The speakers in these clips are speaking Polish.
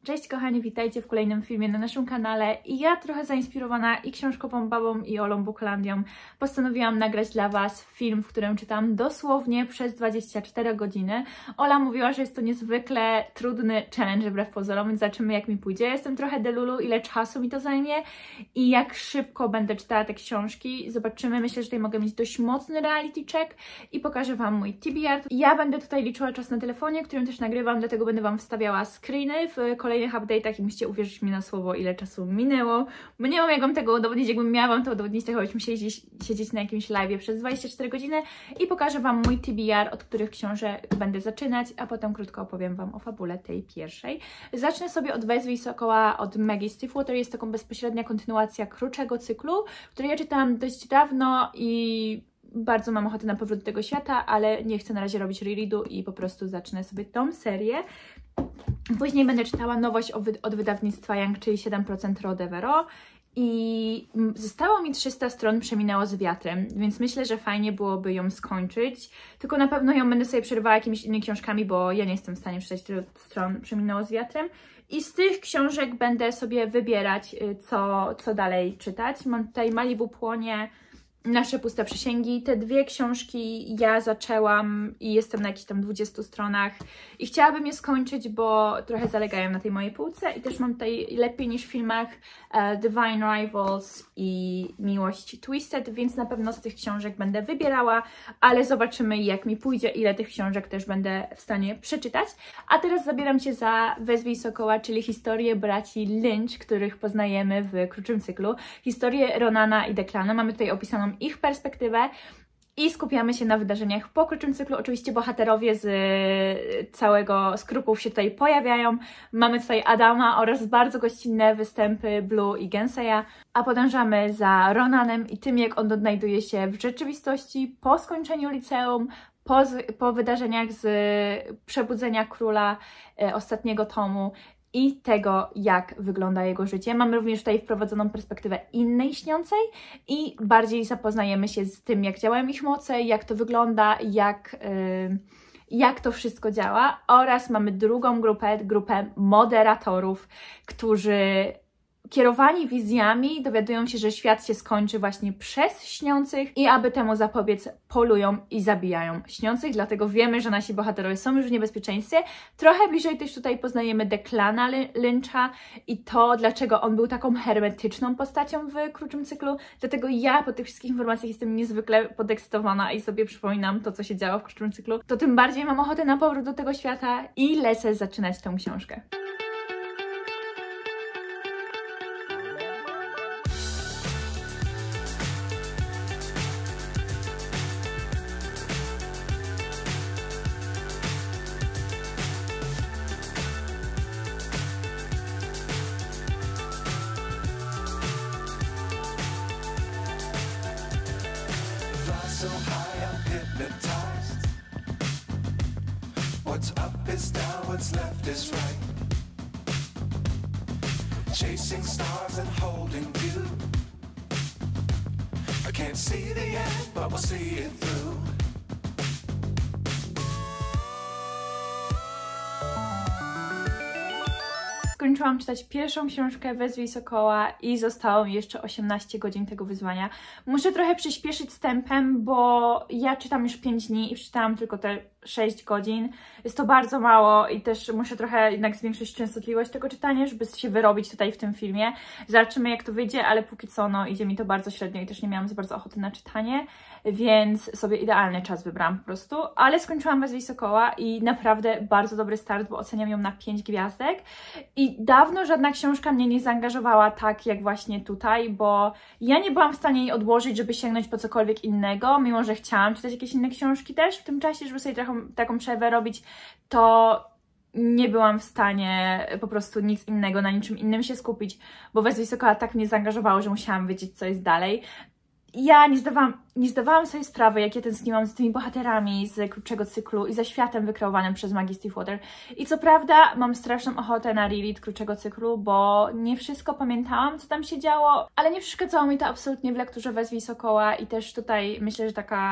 Cześć kochani, witajcie w kolejnym filmie na naszym kanale i ja trochę zainspirowana i książkową babą i Olą Booklandią postanowiłam nagrać dla Was film, w którym czytam dosłownie przez 24 godziny. Ola mówiła, że jest to niezwykle trudny challenge wbrew pozorom, więc zobaczymy jak mi pójdzie. Jestem trochę delulu, ile czasu mi to zajmie i jak szybko będę czytała te książki. Zobaczymy, myślę, że tutaj mogę mieć dość mocny reality check i pokażę Wam mój TBR. Ja będę tutaj liczyła czas na telefonie, którym też nagrywam, dlatego będę Wam wstawiała screeny w kolejnych update'ach i musicie uwierzyć mi na słowo, ile czasu minęło, bo nie mam jak Wam tego udowodnić. Jakbym miała Wam to udowodnić, to chyba byśmy siedzieć na jakimś live'ie przez 24 godziny i pokażę Wam mój TBR, od których książek będę zaczynać, a potem krótko opowiem Wam o fabule tej pierwszej. Zacznę sobie od Wezwij Sokoła od Maggie Stiefwater. Jest taką bezpośrednia kontynuacja krótszego cyklu, który ja czytałam dość dawno i bardzo mam ochotę na powrót do tego świata, ale nie chcę na razie robić rereadu i po prostu zacznę sobie tą serię. Później będę czytała nowość od wydawnictwa Young, czyli 7% Rodevero i zostało mi 300 stron Przeminęło z wiatrem, więc myślę, że fajnie byłoby ją skończyć, tylko na pewno ją będę sobie przerywała jakimiś innymi książkami, bo ja nie jestem w stanie przeczytać tylu stron Przeminęło z wiatrem. I z tych książek będę sobie wybierać, co dalej czytać. Mam tutaj Malibu płonie, Nasze puste przysięgi. Te dwie książki ja zaczęłam i jestem na jakichś tam 20 stronach i chciałabym je skończyć, bo trochę zalegają na tej mojej półce i też mam tutaj Lepiej niż w filmach, Divine Rivals i Miłość Twisted, więc na pewno z tych książek będę wybierała, ale zobaczymy jak mi pójdzie, ile tych książek też będę w stanie przeczytać. A teraz zabieram się za Wezwij Sokoła, czyli historię braci Lynch, których poznajemy w krótszym cyklu. Historię Ronana i Declana. Mamy tutaj opisaną ich perspektywę i skupiamy się na wydarzeniach po krótszym cyklu. Oczywiście bohaterowie z całego skrupułów się tutaj pojawiają. Mamy tutaj Adama oraz bardzo gościnne występy Blue i Genseya, a podążamy za Ronanem i tym, jak on odnajduje się w rzeczywistości po skończeniu liceum, po wydarzeniach z Przebudzenia Króla ostatniego tomu i tego, jak wygląda jego życie. Mamy również tutaj wprowadzoną perspektywę innej śniącej i bardziej zapoznajemy się z tym, jak działają ich moce, jak to wygląda, jak to wszystko działa, oraz mamy drugą grupę moderatorów, którzy kierowani wizjami dowiadują się, że świat się skończy właśnie przez śniących i aby temu zapobiec polują i zabijają śniących, dlatego wiemy, że nasi bohaterowie są już w niebezpieczeństwie. Trochę bliżej też tutaj poznajemy Declana Lyncha i to, dlaczego on był taką hermetyczną postacią w krótszym cyklu, dlatego ja po tych wszystkich informacjach jestem niezwykle podekscytowana i sobie przypominam to, co się działo w krótszym cyklu, to tym bardziej mam ochotę na powrót do tego świata i lecę zaczynać tą książkę. So high I'm hypnotized. What's up is down, what's left is right. Chasing stars and holding you. I can't see the end, but we'll see it through. Skończyłam czytać pierwszą książkę Wezwij Sokoła i zostało mi jeszcze 18 godzin tego wyzwania. Muszę trochę przyspieszyć z tempem, bo ja czytam już 5 dni i przeczytałam tylko te 6 godzin. Jest to bardzo mało i też muszę trochę jednak zwiększyć częstotliwość tego czytania, żeby się wyrobić tutaj w tym filmie. Zobaczymy jak to wyjdzie, ale póki co no, idzie mi to bardzo średnio i też nie miałam za bardzo ochoty na czytanie, więc sobie idealny czas wybrałam po prostu. Ale skończyłam Wezwij Sokoła i naprawdę bardzo dobry start, bo oceniam ją na 5 gwiazdek i dawno żadna książka mnie nie zaangażowała tak jak właśnie tutaj, bo ja nie byłam w stanie jej odłożyć, żeby sięgnąć po cokolwiek innego, mimo że chciałam czytać jakieś inne książki też w tym czasie, żeby sobie taką przerwę robić, to nie byłam w stanie po prostu nic innego, na niczym innym się skupić, bo Wezwij Sokoła tak mnie zaangażowało, że musiałam wiedzieć, co jest dalej. Ja nie zdawałam sobie sprawy, jak ja tęskniłam z tymi bohaterami z krótszego cyklu i ze światem wykreowanym przez Maggie Stiefwater. I co prawda mam straszną ochotę na reread krótszego cyklu, bo nie wszystko pamiętałam, co tam się działo, ale nie przeszkadzało mi to absolutnie w lekturze Wezwij Sokoła i też tutaj myślę, że taka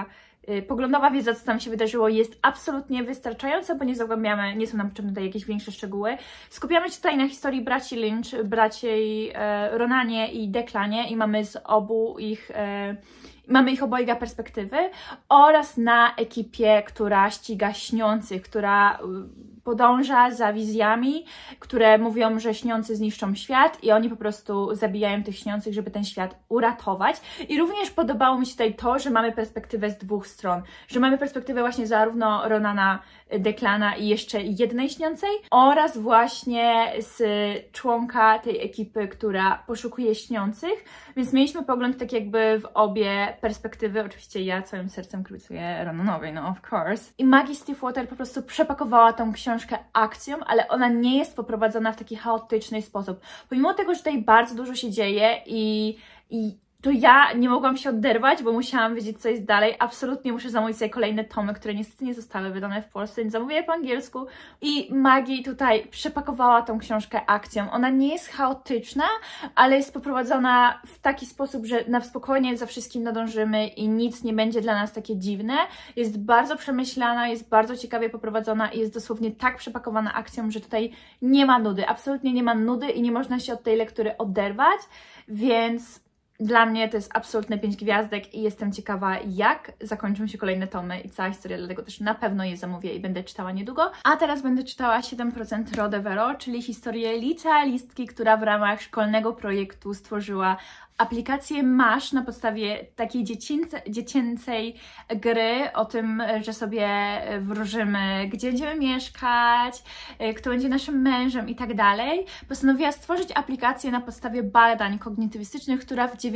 poglądowa wiedza, co tam się wydarzyło, jest absolutnie wystarczająca, bo nie zagłębiamy, nie są nam potrzebne tutaj jakieś większe szczegóły. Skupiamy się tutaj na historii braci Lynch, braci Ronanie i Declanie i mamy z obu ich... Mamy ich obojga perspektywy oraz na ekipie, która ściga śniących, która podąża za wizjami, które mówią, że śniący zniszczą świat i oni po prostu zabijają tych śniących, żeby ten świat uratować. I również podobało mi się tutaj to, że mamy perspektywę z dwóch stron, że mamy perspektywę właśnie zarówno Ronana, Declana i jeszcze jednej śniącej oraz właśnie z członka tej ekipy, która poszukuje śniących, więc mieliśmy pogląd tak jakby w obie perspektywy. Oczywiście ja całym sercem kibicuję Ronanowi, no of course. I Maggie Stiefwater po prostu przepakowała tą książkę akcją, ale ona nie jest poprowadzona w taki chaotyczny sposób. Pomimo tego, że tutaj bardzo dużo się dzieje i to ja nie mogłam się oderwać, bo musiałam wiedzieć, co jest dalej. Absolutnie muszę zamówić sobie kolejne tomy, które niestety nie zostały wydane w Polsce, więc zamówię je po angielsku. I Maggie tutaj przepakowała tą książkę akcją. Ona nie jest chaotyczna, ale jest poprowadzona w taki sposób, że na spokojnie za wszystkim nadążymy i nic nie będzie dla nas takie dziwne. Jest bardzo przemyślana, jest bardzo ciekawie poprowadzona i jest dosłownie tak przepakowana akcją, że tutaj nie ma nudy. Absolutnie nie ma nudy i nie można się od tej lektury oderwać, więc... Dla mnie to jest absolutne 5 gwiazdek i jestem ciekawa, jak zakończą się kolejne tomy i cała historia, dlatego też na pewno je zamówię i będę czytała niedługo. A teraz będę czytała 7% Rode Vero, czyli historię licealistki, która w ramach szkolnego projektu stworzyła aplikację Masz na podstawie takiej dziecięcej gry o tym, że sobie wróżymy, gdzie będziemy mieszkać, kto będzie naszym mężem i tak dalej. Postanowiła stworzyć aplikację na podstawie badań kognitywistycznych, która w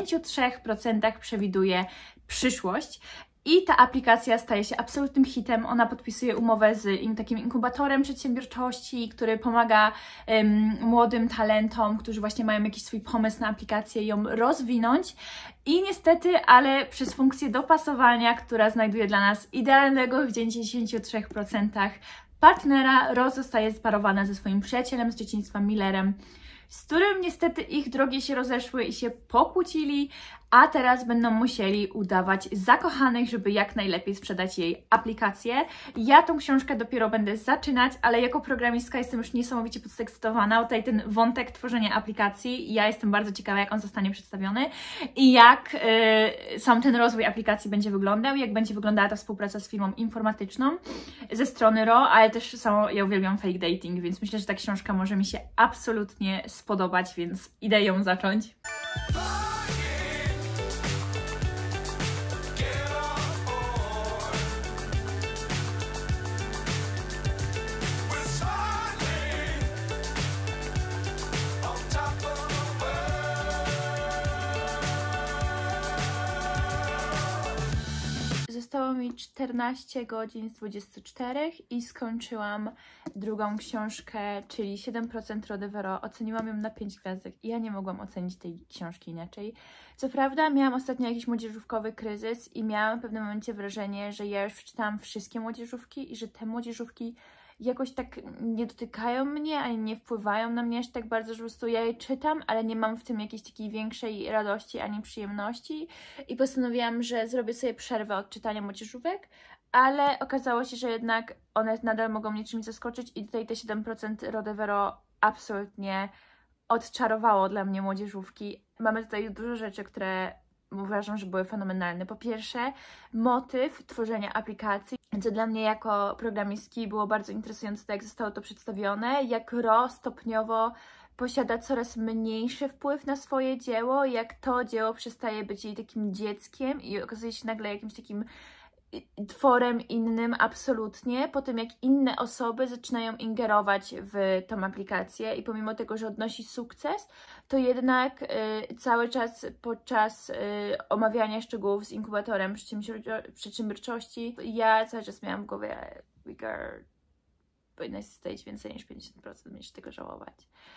93% przewiduje przyszłość. I ta aplikacja staje się absolutnym hitem. Ona podpisuje umowę z takim inkubatorem przedsiębiorczości, który pomaga młodym talentom, którzy właśnie mają jakiś swój pomysł na aplikację, ją rozwinąć. I niestety, ale przez funkcję dopasowania, która znajduje dla nas idealnego w 93% partnera, Rose zostaje sparowana ze swoim przyjacielem z dzieciństwa Millerem, z którym niestety ich drogi się rozeszły i się pokłócili, a teraz będą musieli udawać zakochanych, żeby jak najlepiej sprzedać jej aplikację. Ja tą książkę dopiero będę zaczynać, ale jako programistka jestem już niesamowicie podekscytowana. Tutaj ten wątek tworzenia aplikacji, ja jestem bardzo ciekawa, jak on zostanie przedstawiony i jak sam ten rozwój aplikacji będzie wyglądał, jak będzie wyglądała ta współpraca z firmą informatyczną ze strony RO, ale też samo ja uwielbiam fake dating, więc myślę, że ta książka może mi się absolutnie spodobać, więc idę ją zacząć. Zostało mi 14 godzin z 24 i skończyłam drugą książkę, czyli 7% Rode Vero. Oceniłam ją na 5 gwiazdek i ja nie mogłam ocenić tej książki inaczej. Co prawda miałam ostatnio jakiś młodzieżówkowy kryzys i miałam w pewnym momencie wrażenie, że ja już przeczytałam wszystkie młodzieżówki i że te młodzieżówki jakoś tak nie dotykają mnie, ani nie wpływają na mnie aż tak bardzo, że po prostu ja je czytam, ale nie mam w tym jakiejś takiej większej radości ani przyjemności i postanowiłam, że zrobię sobie przerwę od czytania młodzieżówek, ale okazało się, że jednak one nadal mogą mnie czymś zaskoczyć i tutaj te 7% Rode Vero absolutnie odczarowało dla mnie młodzieżówki. Mamy tutaj dużo rzeczy, które uważam, że były fenomenalne. Po pierwsze, motyw tworzenia aplikacji, co dla mnie jako programistki było bardzo interesujące, to jak zostało to przedstawione, jak Ro stopniowo posiada coraz mniejszy wpływ na swoje dzieło, jak to dzieło przestaje być jej takim dzieckiem i okazuje się nagle jakimś takim tworem innym absolutnie, po tym jak inne osoby zaczynają ingerować w tą aplikację i pomimo tego, że odnosi sukces, to jednak cały czas podczas omawiania szczegółów z inkubatorem przedsiębiorczości ja cały czas miałam w głowie powinnaś zostać więcej niż 50%, będziesz tego żałować.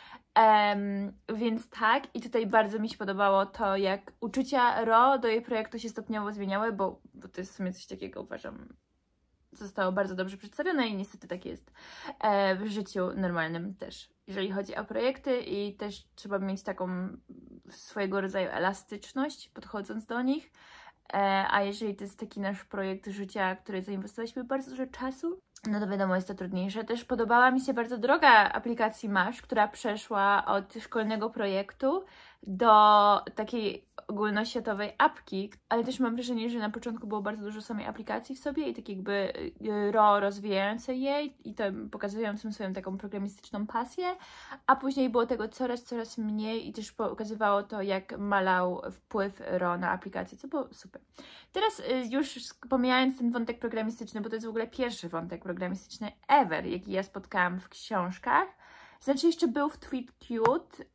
Więc tak, i tutaj bardzo mi się podobało to, jak uczucia Ro do jej projektu się stopniowo zmieniały, bo to jest w sumie coś takiego, uważam, zostało bardzo dobrze przedstawione i niestety tak jest w życiu normalnym też, jeżeli chodzi o projekty i też trzeba mieć taką swojego rodzaju elastyczność podchodząc do nich. a jeżeli to jest taki nasz projekt życia, w który zainwestowaliśmy bardzo dużo czasu, no to wiadomo, jest to trudniejsze. Też podobała mi się bardzo droga aplikacji Mash, która przeszła od szkolnego projektu do takiej ogólnoświatowej apki, ale też mam wrażenie, że na początku było bardzo dużo samej aplikacji w sobie i tak jakby rozwijającej jej i to pokazującym swoją taką programistyczną pasję, a później było tego coraz mniej i też pokazywało to, jak malał wpływ na aplikację, co było super. Teraz już pomijając ten wątek programistyczny, bo to jest w ogóle pierwszy wątek programistyczny ever, jaki ja spotkałam w książkach. Znaczy jeszcze był w Tweet Cute,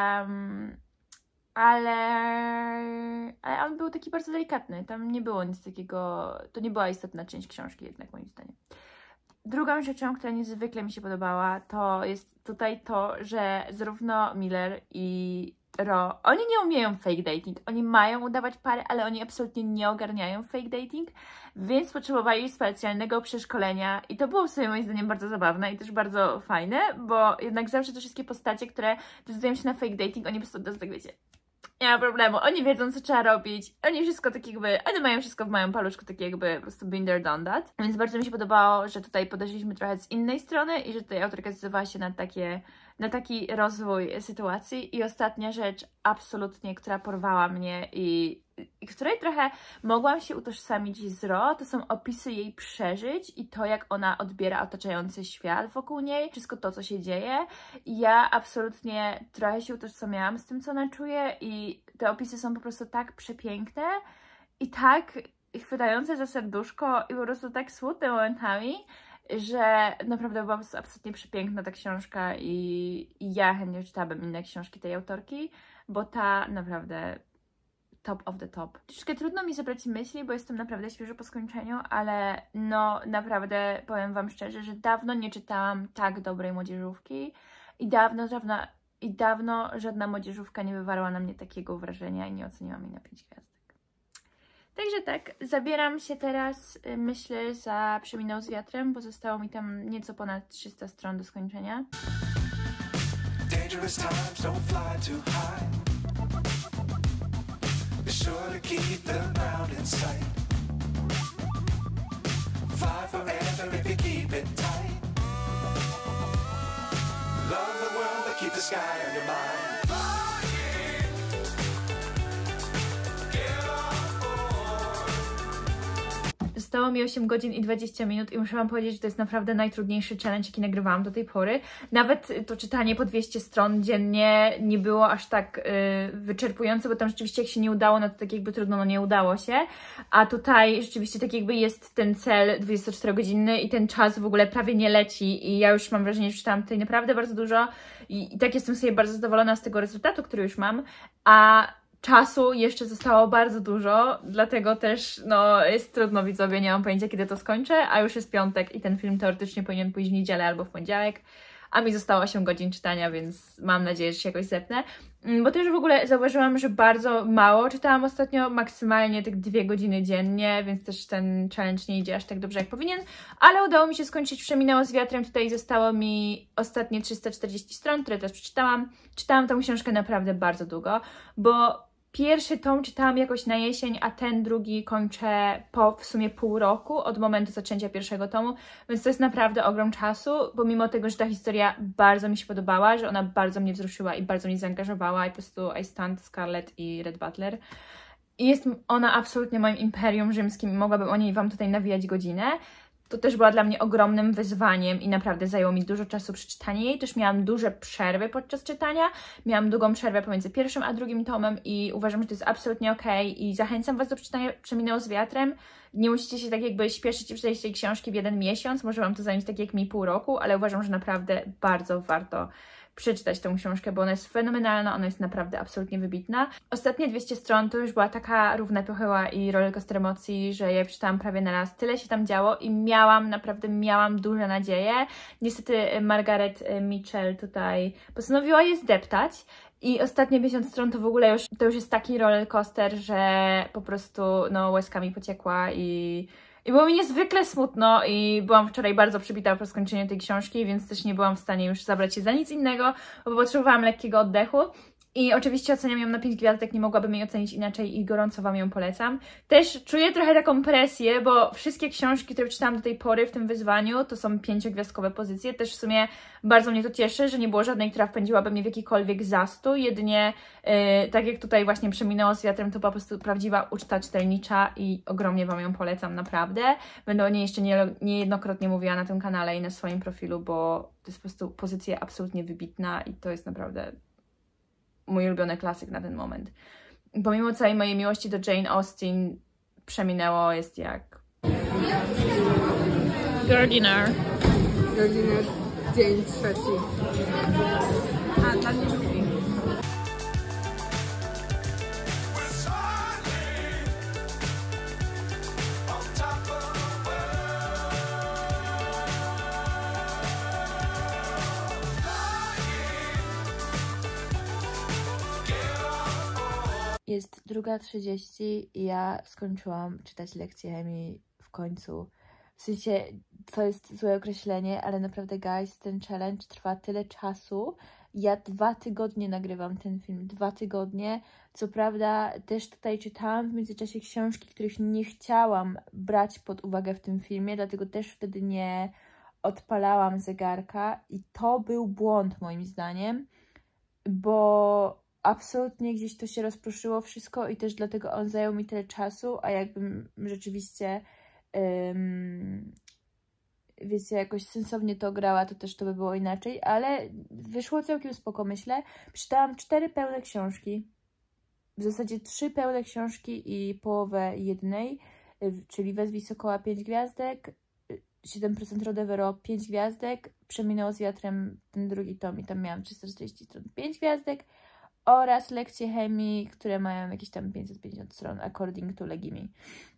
ale on był taki bardzo delikatny, tam nie było nic takiego, to nie była istotna część książki jednak moim zdaniem. Drugą rzeczą, która niezwykle mi się podobała, to jest tutaj to, że zarówno Miller i Ro, oni nie umieją fake dating, oni mają udawać pary, ale oni absolutnie nie ogarniają fake dating, więc potrzebowali specjalnego przeszkolenia i to było w sobie moim zdaniem bardzo zabawne i też bardzo fajne, bo jednak zawsze te wszystkie postacie, które decydują się na fake dating, oni po prostu tak wiecie, nie ma problemu, oni wiedzą, co trzeba robić, oni wszystko tak jakby, oni mają wszystko w małym paluszku, tak jakby po prostu been there, done that. Więc bardzo mi się podobało, że tutaj podeszliśmy trochę z innej strony i że tutaj autorka zdecydowała się na taki rozwój sytuacji. I ostatnia rzecz, absolutnie, która porwała mnie i której trochę mogłam się utożsamić z Ro, to są opisy jej przeżyć i to, jak ona odbiera otaczający świat wokół niej, wszystko to, co się dzieje. I ja absolutnie trochę się utożsamiałam z tym, co ona czuje i te opisy są po prostu tak przepiękne i tak chwytające za serduszko i po prostu tak smutne momentami, że naprawdę była po prostu absolutnie przepiękna ta książka i ja chętnie czytałabym inne książki tej autorki, bo ta naprawdę top of the top. Troszkę trudno mi zebrać myśli, bo jestem naprawdę świeżo po skończeniu, ale no naprawdę powiem Wam szczerze, że dawno nie czytałam tak dobrej młodzieżówki i dawno żadna młodzieżówka nie wywarła na mnie takiego wrażenia i nie oceniłam jej na 5 gwiazdek. Także tak, zabieram się teraz, myślę, za Przeminął z wiatrem, bo zostało mi tam nieco ponad 300 stron do skończenia. Dangerous times, don't fly too high. Be sure to keep the ground in sight. Fly forever if you keep it tight. Love the world, but keep the sky on your mind. Zostało mi 8 godzin i 20 minut i muszę Wam powiedzieć, że to jest naprawdę najtrudniejszy challenge, jaki nagrywałam do tej pory. Nawet to czytanie po 200 stron dziennie nie było aż tak wyczerpujące, bo tam rzeczywiście jak się nie udało, no to tak jakby trudno, no nie udało się. A tutaj rzeczywiście tak jakby jest ten cel 24-godzinny i ten czas w ogóle prawie nie leci i ja już mam wrażenie, że czytałam tutaj naprawdę bardzo dużo i tak jestem sobie bardzo zadowolona z tego rezultatu, który już mam, a czasu jeszcze zostało bardzo dużo, dlatego też no jest trudno, widzowie, nie mam pojęcia, kiedy to skończę, a już jest piątek i ten film teoretycznie powinien pójść w niedzielę albo w poniedziałek, a mi zostało 8 godzin czytania, więc mam nadzieję, że się jakoś zepnę. Bo też w ogóle zauważyłam, że bardzo mało czytałam ostatnio, maksymalnie tak 2 godziny dziennie, więc też ten challenge nie idzie aż tak dobrze jak powinien, ale udało mi się skończyć Przeminęło z wiatrem, tutaj zostało mi ostatnie 340 stron, które teraz przeczytałam. Czytałam tą książkę naprawdę bardzo długo, bo pierwszy tom czytałam jakoś na jesień, a ten drugi kończę po w sumie pół roku od momentu zaczęcia pierwszego tomu, więc to jest naprawdę ogrom czasu, pomimo tego, że ta historia bardzo mi się podobała, że ona bardzo mnie wzruszyła i bardzo mnie zaangażowała i po prostu I stand Scarlett i Red Butler. I jest ona absolutnie moim imperium rzymskim i mogłabym o niej Wam tutaj nawijać godzinę. To też była dla mnie ogromnym wyzwaniem i naprawdę zajęło mi dużo czasu przeczytanie jej. Też miałam duże przerwy podczas czytania. Miałam długą przerwę pomiędzy pierwszym a drugim tomem i uważam, że to jest absolutnie okej. I zachęcam Was do przeczytania Przeminęło z wiatrem. Nie musicie się tak jakby śpieszyć i przeczytać tej książki w 1 miesiąc. Może Wam to zająć tak jak mi pół roku, ale uważam, że naprawdę bardzo warto przeczytać tą książkę, bo ona jest fenomenalna, ona jest naprawdę absolutnie wybitna. Ostatnie 200 stron to już była taka równa pychyła i rollercoaster emocji, że je przeczytałam prawie na raz. Tyle się tam działo i naprawdę miałam duże nadzieje. Niestety Margaret Mitchell tutaj postanowiła je zdeptać. I ostatnie 50 stron to w ogóle już jest taki rollercoaster, że po prostu no łezkami pociekła i było mi niezwykle smutno i byłam wczoraj bardzo przybita po skończeniu tej książki, więc też nie byłam w stanie już zabrać się za nic innego, bo potrzebowałam lekkiego oddechu. I oczywiście oceniam ją na 5 gwiazdek, nie mogłabym jej ocenić inaczej i gorąco Wam ją polecam. Też czuję trochę taką presję, bo wszystkie książki, które czytałam do tej pory w tym wyzwaniu, to są 5-gwiazdkowe pozycje. Też w sumie bardzo mnie to cieszy, że nie było żadnej, która wpędziłaby mnie w jakikolwiek zastój. Jedynie, tak jak tutaj właśnie Przeminęło z wiatrem, to po prostu prawdziwa uczta czytelnicza i ogromnie Wam ją polecam, naprawdę. Będę o niej jeszcze niejednokrotnie mówiła na tym kanale i na swoim profilu, bo to jest po prostu pozycja absolutnie wybitna i to jest naprawdę mój ulubiony klasyk na ten moment. Pomimo całej mojej miłości do Jane Austen, Przeminęło jest jak Gardiner. Gardiner, dzień trzeci. A, dla mnie drugi. Jest 2:30 i ja skończyłam czytać lekcję chemii w końcu. W sensie, to jest złe określenie, ale naprawdę, guys, ten challenge trwa tyle czasu. Ja 2 tygodnie nagrywam ten film, 2 tygodnie. Co prawda też tutaj czytałam w międzyczasie książki, których nie chciałam brać pod uwagę w tym filmie, dlatego też wtedy nie odpalałam zegarka i to był błąd moim zdaniem, bo absolutnie gdzieś to się rozproszyło wszystko i też dlatego on zajął mi tyle czasu, a jakbym rzeczywiście wiecie, jakoś sensownie to grała, to też to by było inaczej, ale wyszło całkiem spoko, myślę. Przeczytałam 4 pełne książki, w zasadzie 3 pełne książki i połowę jednej, czyli Wezwij Sokoła 5 gwiazdek, 7% Rodewero 5 gwiazdek, Przeminęło z wiatrem ten drugi tom i tam miałam 340 stron 5 gwiazdek oraz lekcje chemii, które mają jakieś tam 550 stron, according to Legimi.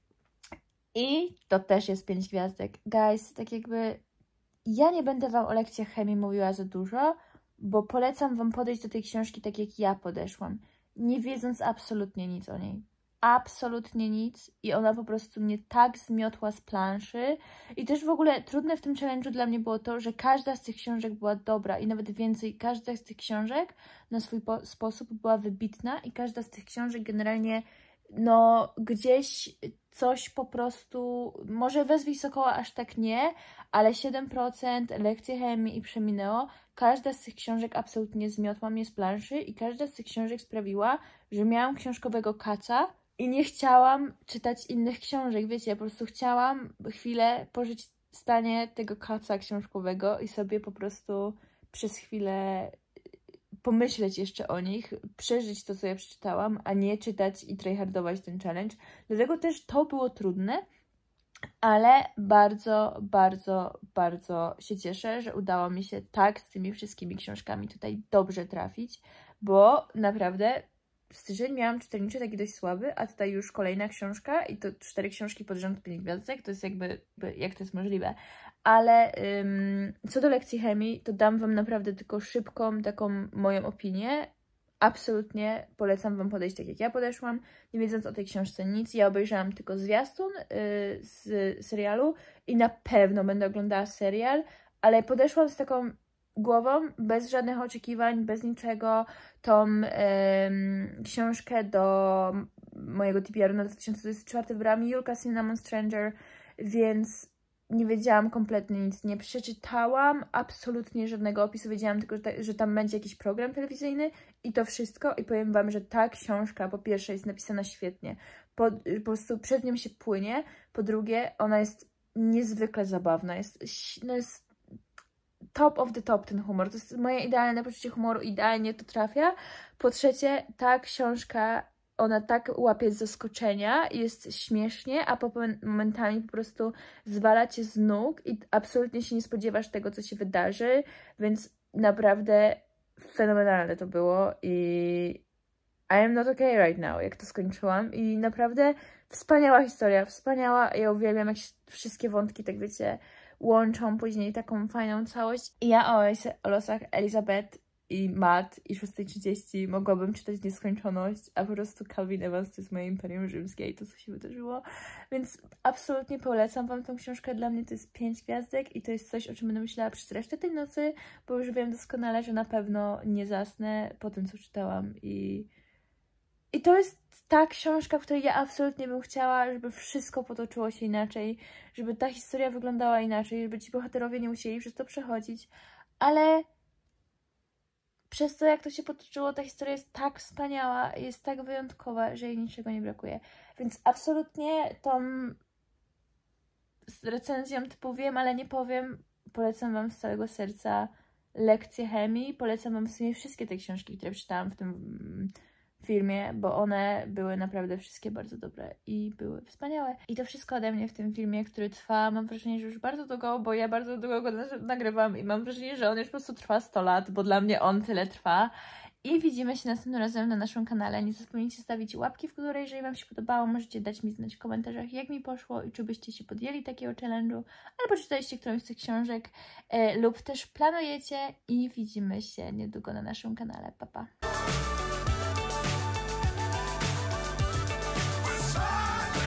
I to też jest 5 gwiazdek. Guys, tak jakby ja nie będę Wam o lekcjach chemii mówiła za dużo, bo polecam Wam podejść do tej książki tak jak ja podeszłam, nie wiedząc absolutnie nic o niej. Absolutnie nic i ona po prostu mnie tak zmiotła z planszy i też w ogóle trudne w tym challenge'u dla mnie było to, że każda z tych książek była dobra i nawet więcej, każda z tych książek na swój sposób była wybitna i każda z tych książek generalnie no gdzieś coś po prostu, może Wezwij Sokoła aż tak nie, ale 7%, lekcje chemii i Przeminęło, każda z tych książek absolutnie zmiotła mnie z planszy i każda z tych książek sprawiła, że miałam książkowego kaca i nie chciałam czytać innych książek, wiecie, ja po prostu chciałam chwilę pożyć w stanie tego kaca książkowego i sobie po prostu przez chwilę pomyśleć jeszcze o nich, przeżyć to, co ja przeczytałam, a nie czytać i tryhardować ten challenge. Dlatego też to było trudne, ale bardzo, bardzo, bardzo się cieszę, że udało mi się tak z tymi wszystkimi książkami tutaj dobrze trafić, bo naprawdę styczeń miałam czytelniczy taki dość słaby, a tutaj już kolejna książka i to 4 książki pod rząd 5 gwiazdek, to jest jakby jak to jest możliwe. Ale co do lekcji chemii, to dam Wam naprawdę tylko szybką taką moją opinię. Absolutnie polecam Wam podejść tak jak ja podeszłam, nie wiedząc o tej książce nic. Ja obejrzałam tylko zwiastun z serialu i na pewno będę oglądała serial, ale podeszłam z taką głową, bez żadnych oczekiwań, bez niczego. Tą książkę do mojego TBR na 2024 wybrałam Julka Cinnamon Stranger, więc nie wiedziałam kompletnie nic, nie przeczytałam absolutnie żadnego opisu, wiedziałam tylko, że tam będzie jakiś program telewizyjny i to wszystko i powiem Wam, że ta książka po pierwsze jest napisana świetnie, po prostu przez nią się płynie, po drugie ona jest niezwykle zabawna, jest top of the top ten humor, to jest moje idealne poczucie humoru, idealnie to trafia. Po trzecie, ta książka, ona tak łapie z zaskoczenia, jest śmiesznie, a momentami po prostu zwala Cię z nóg i absolutnie się nie spodziewasz tego, co się wydarzy, więc naprawdę fenomenalne to było i I am not okay right now, jak to skończyłam i naprawdę wspaniała historia, wspaniała, ja uwielbiam jak się wszystkie wątki, tak wiecie, łączą później taką fajną całość. I ja o losach Elizabeth i mat i 6:30 mogłabym czytać nieskończoność, a po prostu Calvin Evans to jest moje imperium rzymskie i to, co się wydarzyło. Więc absolutnie polecam Wam tą książkę. Dla mnie to jest 5 gwiazdek i to jest coś, o czym będę myślała przez resztę tej nocy, bo już wiem doskonale, że na pewno nie zasnę po tym, co czytałam i to jest ta książka, w której ja absolutnie bym chciała, żeby wszystko potoczyło się inaczej, żeby ta historia wyglądała inaczej, żeby ci bohaterowie nie musieli przez to przechodzić, ale przez to, jak to się potoczyło, ta historia jest tak wspaniała, jest tak wyjątkowa, że jej niczego nie brakuje. Więc absolutnie tą recenzją typu wiem, ale nie powiem, polecam Wam z całego serca Lekcje chemii, polecam Wam w sumie wszystkie te książki, które przeczytałam w tym filmie, bo one były naprawdę wszystkie bardzo dobre i były wspaniałe. I to wszystko ode mnie w tym filmie, który trwa, mam wrażenie, że już bardzo długo, bo ja bardzo długo go nagrywam i mam wrażenie, że on już po prostu trwa 100 lat, bo dla mnie on tyle trwa. I widzimy się następnym razem na naszym kanale. Nie zapomnijcie stawić łapki w górę, jeżeli Wam się podobało. Możecie dać mi znać w komentarzach, jak mi poszło i czy byście się podjęli takiego challenge'u, albo czytaliście którąś z tych książek lub też planujecie i widzimy się niedługo na naszym kanale. Pa, pa!